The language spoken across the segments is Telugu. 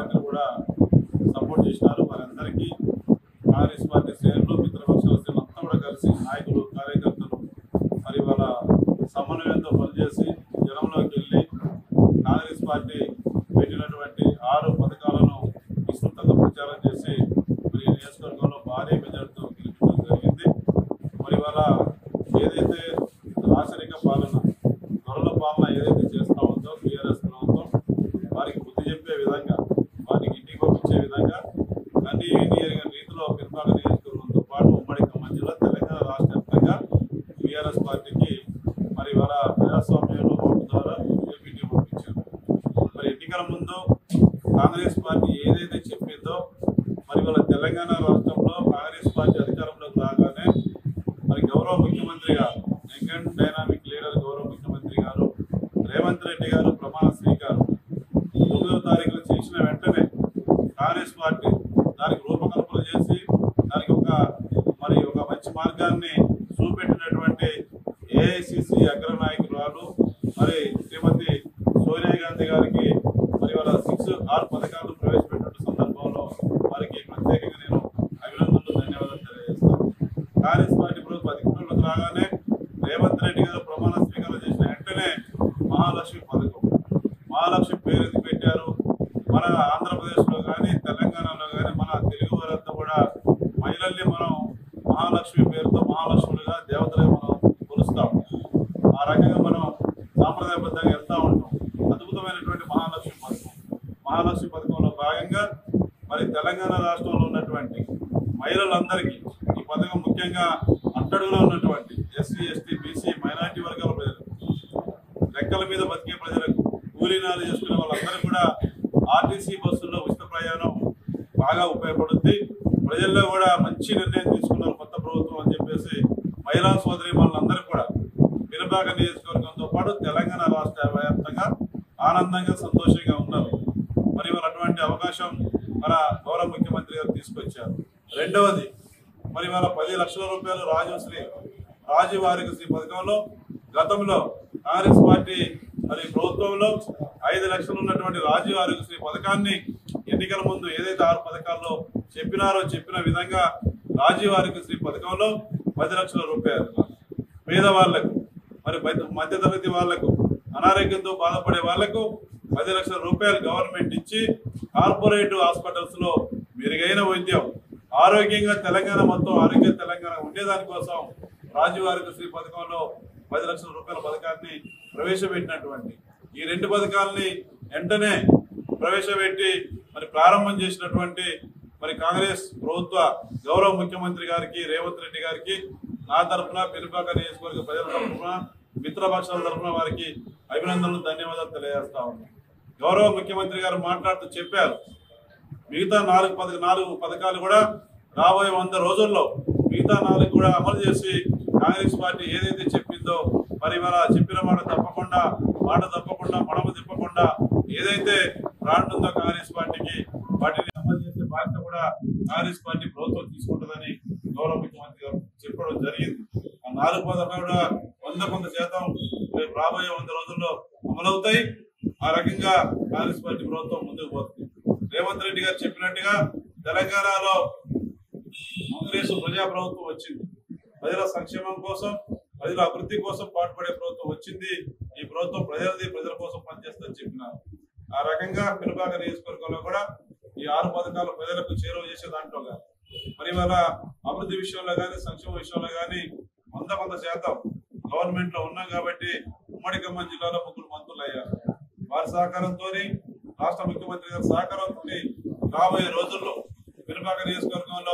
పార్టీలు కూడా సపోర్ట్ చేసినారు. వారందరికీ కాంగ్రెస్ పార్టీ శ్రేణులు మిత్రపక్షాల శ్రేణులు అంతా కూడా కలిసి నాయకులు కార్యకర్తలు మరి వాళ్ళ సమన్వయంతో పనిచేసి జనంలోకి వెళ్ళి కాంగ్రెస్ పార్టీ పెట్టినటువంటి 6 పథకాలను విస్తృతంగా ప్రచారం చేసి మరి నియోజకవర్గంలో భారీ మెజార్టీతో గెలిపించడం జరిగింది. మరి వాళ్ళ ఏదైతే రాచరిక పాలన దొరల పాలన ఏదైతే చేస్తా ఉందో టీఆర్ఎస్ ప్రభుత్వం వారికి బుద్ధి చెప్పే విధంగా వారికి ఇంటికి పంపించే విధంగా అన్ని ఎరిగిన రీతిలో పినపాక నియోజకవర్గంతో పాటు ఉమ్మడి ఖమ్మం జిల్లా తెలంగాణ రాష్ట్ర వ్యాప్తంగా టీఆర్ఎస్ పార్టీకి మరి వాళ్ళ ప్రజాస్వామ్యంలో ఓటు ద్వారా ఇంటికి పంపించారు. మరి ఎన్నికల ముందు కాంగ్రెస్ పార్టీ ఏదైతే చెప్పిందో మరి వాళ్ళ తెలంగాణ రాష్ట్రంలో కాంగ్రెస్ పార్టీ అధికారంలోకి రాగానే మరి గౌరవ ముఖ్యమంత్రి గారు యంగ్ డైనామిక్ లీడర్ గౌరవ ముఖ్యమంత్రి గారు రేవంత్ రెడ్డి గారు ప్రమాణ స్వీకారం 9వ తారీఖున చేసిన వెంటనే కాంగ్రెస్ పార్టీ దానికి రూపకల్పన చేసి దానికి ఒక మంచి మార్గాన్ని చూపెట్టినటువంటి ఏఐసిసి అగ్రనాయకురాలు మరి శ్రీమతి సోనియా గాంధీ గారికి మరి వాళ్ళ 6 పథకాలను ప్రవేశపెట్టిన సందర్భంలో వారికి ప్రత్యేకంగా నేను అభినందనలు ధన్యవాదాలు తెలియజేస్తాను. కాంగ్రెస్ పార్టీ ప్రభుత్వం అధికారంలోకి రాగానే రేవంత్ రెడ్డి గారు ప్రమాణ స్వీకారం చేసిన వెంటనే మహాలక్ష్మి పథకం మహాలక్ష్మి పేరు ఎందుకు పెట్టారు? మన ఆంధ్రప్రదేశ్లో కానీ తెలంగాణలో కానీ మన తెలుగు వారంతా కూడా మహిళల్ని మనం మహాలక్ష్మి పేరుతో మహాలక్ష్ములుగా దేవతలుగా మనం కొలుస్తాం. ఆ రకంగా మనం సాంప్రదాయబద్ధంగా వెళ్తూ ఉంటాం. అద్భుతమైనటువంటి మహాలక్ష్మి పథకంలో భాగంగా మరి తెలంగాణ రాష్ట్రంలో ఉన్నటువంటి మహిళలందరికీ ఈ పథకం ముఖ్యంగా అట్టడుగులో ఉన్నటువంటి ఎస్సీ ఎస్టీ బీసీ మైనారిటీ వర్గాల ప్రజలకు రెక్కల మీద బతికే ప్రజలకు కూలీనాలు చేసుకునే వాళ్ళందరూ కూడా ఆర్టీసీ బస్సుల్లో ఉచిత ప్రయాణం బాగా ఉపయోగపడుద్ది. ప్రజల్లో కూడా మంచి నిర్ణయం తీసుకున్నారు కొత్త ప్రభుత్వం అని చెప్పేసి మహిళా సోదరి వాళ్ళందరూ కూడా పినపాక నియోజకవర్గంతో పాటు తెలంగాణ రాష్ట్ర వ్యాప్తంగా ఆనందంగా సంతోషంగా ఉన్నారు. మరి వాళ్ళ అటువంటి అవకాశం మన గౌరవ ముఖ్యమంత్రి గారు తీసుకొచ్చారు. రెండవది మరి వాళ్ళ 10 లక్షల రూపాయలు రాజీవ్ ఆరోగ్యశ్రీ పథకంలో గతంలో కాంగ్రెస్ పార్టీ మరి ప్రభుత్వంలో 5 లక్షలు ఉన్నటువంటి రాజీవ్ ఆరోగ్యశ్రీ పథకాన్ని ఎన్నికల ముందు ఏదైతే 6 పథకాల్లో చెప్పిన విధంగా రాజీవ్ ఆరోగ్యశ్రీ పథకంలో 10 లక్షల రూపాయలు పేదవాళ్లకు మరి మధ్యతరగతి వాళ్లకు అనారోగ్యంతో బాధపడే వాళ్లకు 10 లక్షల రూపాయలు గవర్నమెంట్ ఇచ్చి కార్పొరేట్ హాస్పిటల్స్ లో మెరుగైన వైద్యం ఆరోగ్యంగా తెలంగాణ మొత్తం ఆరోగ్య తెలంగాణ ఉండేదానికోసం రాజీవ్ ఆరోగ్యశ్రీ పథకంలో 10 లక్షల రూపాయల పథకాన్ని ప్రవేశపెట్టినటువంటి ఈ 2 పథకాలని వెంటనే ప్రవేశపెట్టి మరి ప్రారంభం చేసినటువంటి మరి కాంగ్రెస్ ప్రభుత్వ గౌరవ ముఖ్యమంత్రి గారికి రేవంత్ రెడ్డి గారికి నా తరఫున పినపాక నియోజకవర్గ ప్రజల తరఫున మిత్రపక్షాల తరఫున వారికి అభినందనలు ధన్యవాదాలు తెలియజేస్తా ఉన్నాను. గౌరవ ముఖ్యమంత్రి గారు మాట్లాడుతూ చెప్పారు మిగతా 4 పథకాలు కూడా రాబోయే 100 రోజుల్లో మిగతా 4 కూడా అమలు చేసి కాంగ్రెస్ పార్టీ ఏదైతే చెప్పిందో మరి ఇవాళ చెప్పిన మాట తప్పకుండా మడమ తిప్పకుండా ఏదైతే రానుందో కాంగ్రెస్ పార్టీకి వాటిని అమలు చేసే బాధ్యత కూడా కాంగ్రెస్ పార్టీ ప్రభుత్వం తీసుకుంటుందని గౌరవ ముఖ్యమంత్రి గారు చెప్పడం జరిగింది. ఆ 4 పథకాలు కూడా 100% రాబోయే 100 రోజుల్లో అమలవుతాయి. ఆ రకంగా కాంగ్రెస్ పార్టీ ప్రభుత్వం ముందుకు పోతుంది. రేవంత్ రెడ్డి గారు చెప్పినట్టుగా తెలంగాణలో కాంగ్రెస్ ప్రజా ప్రభుత్వం వచ్చింది. ప్రజల సంక్షేమం కోసం ప్రజల అభివృద్ధి కోసం పాటుపడే ప్రభుత్వం వచ్చింది. ఈ ప్రభుత్వం ప్రజల కోసం పనిచేస్తుందని చెప్పినారు. ఆ రకంగా పినపాక నియోజకవర్గంలో కూడా ఈ 6 పథకాలు ప్రజలకు చేరువ చేసే దాంట్లో కానీ మరి వాళ్ళ అభివృద్ధి విషయంలో కానీ సంక్షేమ విషయంలో కానీ 100% గవర్నమెంట్ లో ఉన్నాం కాబట్టి ఉమ్మడి ఖమ్మం జిల్లాలో 3 మంత్రులు అయ్యారు. వారి సహకారంతో రాష్ట్ర ముఖ్యమంత్రి గారి సహకారంతో రాబోయే రోజుల్లో పినపాక నియోజకవర్గంలో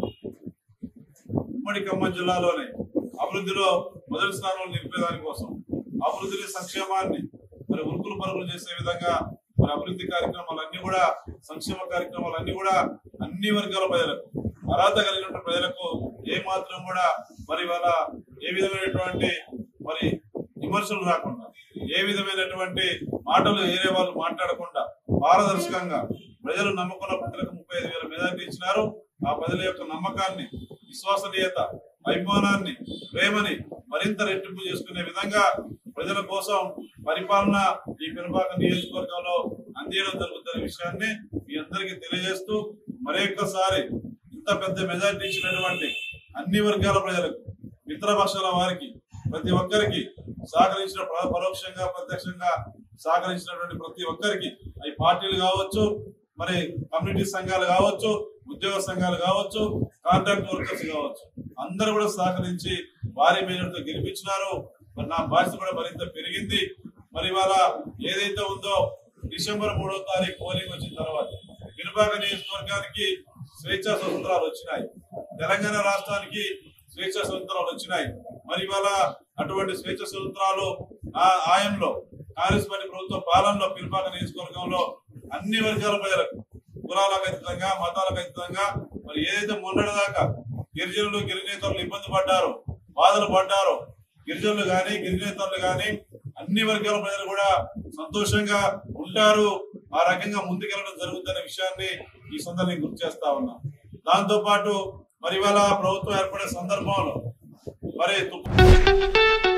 ఉమ్మడి ఖమ్మం జిల్లాలోనే అభివృద్ధిలో మొదటి స్థానంలో నిలిపేదాని కోసం అభివృద్ధిని సంక్షేమాన్ని మరి ఉరుకులు పరుగులు చేసే విధంగా మరి అభివృద్ధి కార్యక్రమాలన్నీ కూడా సంక్షేమ కార్యక్రమాలన్నీ కూడా అన్ని వర్గాల ప్రజలకు అర్హత కలిగిన ప్రజలకు ఏ మాత్రం కూడా మరి వాళ్ళ ఏ విధమైనటువంటి మరి విమర్శలు రాకుండా ఏ విధమైనటువంటి మాటలు వేరే వాళ్ళు మాట్లాడకుండా పారదర్శకంగా ప్రజలు నమ్ముకున్న ప్రజలకు 35,000 మెజారిటీ ఇచ్చినారు. ఆ ప్రజల యొక్క నమ్మకాన్ని విశ్వసనీయత అభిమానాన్ని ప్రేమని మరింత రెట్టింపు చేసుకునే విధంగా ప్రజల కోసం పరిపాలన ఈ పినపాక నియోజకవర్గంలో అందించడం జరుగుతున్న విషయాన్ని మీ అందరికీ తెలియజేస్తూ మరొక్కసారి ఇంత పెద్ద మెజారిటీ ఇచ్చినటువంటి అన్ని వర్గాల ప్రజలకు, మిత్రపక్షాల వారికి, ప్రతి ఒక్కరికి సహకరించిన పరోక్షంగా ప్రత్యక్షంగా సహకరించినటువంటి ప్రతి ఒక్కరికి, అవి పార్టీలు కావచ్చు, మరి కమ్యూనిటీ సంఘాలు కావచ్చు, ఉద్యోగ సంఘాలు కావచ్చు, కాంట్రాక్ట్ వర్కర్స్ కావచ్చు, అందరూ కూడా సహకరించి భారీ మెజారిటీతో గెలిపించినారు. మరి నా బాధ్యత కూడా మరింత పెరిగింది. మరి ఇవాళ ఏదైతే ఉందో డిసెంబర్ 3వ తారీఖు పోలింగ్ వచ్చిన తర్వాత పినపాక నియోజకవర్గానికి స్వేచ్ఛా స్వతంత్రాలు వచ్చినాయి, తెలంగాణ రాష్ట్రానికి స్వేచ్ఛా స్వతంత్రాలు వచ్చినాయి. మరి ఇవాళ అటువంటి స్వేచ్ఛా స్వతంత్రాలు ఆ ఆయంలో కాంగ్రెస్ పార్టీ ప్రభుత్వ పాలనలో పినపాక నియోజకవర్గంలో అన్ని వర్గాల ప్రజలకు, కులాలకు అతీతంగా, మతాలకు అతీతంగా, మరి ఏదైతే మొన్నటిదాకా గిరిజనులు గిరిజనేతరులు ఇబ్బంది పడ్డారో, బాధలు పడ్డారో, గిరిజనులు కానీ గిరిజనేతరులు కానీ అన్ని వర్గాల ప్రజలు కూడా సంతోషంగా ఉంటారు. ఆ రకంగా ముందుకెళ్ళడం జరుగుతున్న విషయాన్ని ఈ సందర్భంగా గుర్తు చేస్తా ఉన్నా. దాంతో పాటు మరి ఇవాళ ప్రభుత్వం ఏర్పడే సందర్భంలో మరి